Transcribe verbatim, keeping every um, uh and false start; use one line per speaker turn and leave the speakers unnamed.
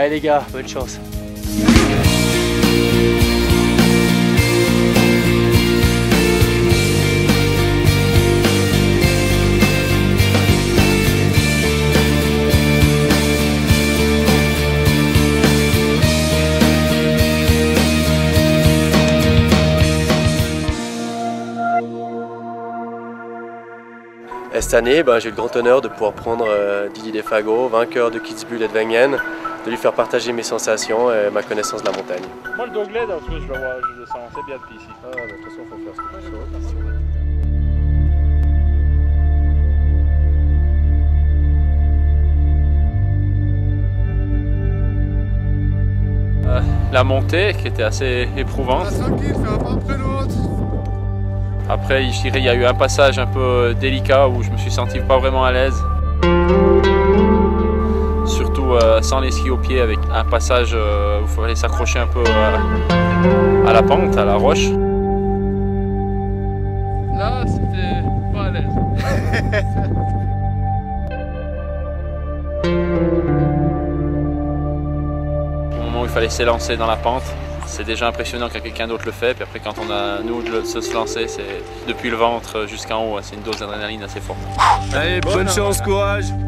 Allez les gars, bonne chance.
Et cette année, ben, j'ai eu le grand honneur de pouvoir prendre euh, Didier Defago, vainqueur de Kitzbühel et de Wengen, de lui faire partager mes sensations et ma connaissance de la montagne.
Moi le dogleg, en tout cas, je le, vois, je le sens bien depuis ici.
Ah, bah, de toute façon, il faut faire ce que tu
euh, La montée qui était assez éprouvante.
Tranquille, fais un pas après l'autre.
Après, je dirais, il y a eu un passage un peu délicat où je me suis senti pas vraiment à l'aise. Surtout euh, sans les skis au pied, avec un passage euh, où il fallait s'accrocher un peu euh, à la pente, à la roche.
Là, c'était pas à l'aise.
Au moment où il fallait s'élancer dans la pente, c'est déjà impressionnant quand quelqu'un d'autre le fait, puis après quand on a nous de se lancer, c'est depuis le ventre jusqu'en haut, c'est une dose d'adrénaline assez forte.
Allez, bonne chance, courage.